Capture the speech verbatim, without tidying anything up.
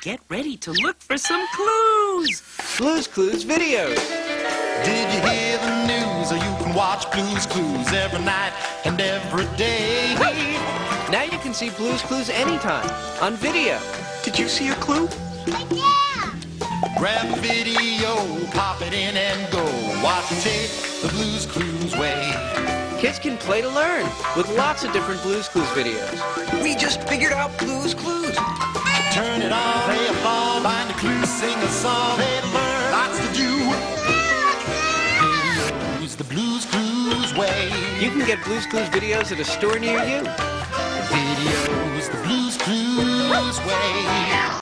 Get ready to look for some clues. Blue's Clues videos. Did you hear the news? Or you can watch Blue's Clues every night and every day. Now you can see Blue's Clues anytime on video. Did you see a clue? Yeah! Grab the video, pop it in and go. Watch and tape the Blue's Clues way. Kids can play to learn with lots of different Blue's Clues videos. We just figured out Blue's Clues. Turn it on, play a ball, find a clue, sing a song, they learn lots to do. Use the Blue's Clues way. You can get Blue's Clues videos at a store near you. Videos the Blue's Clues way.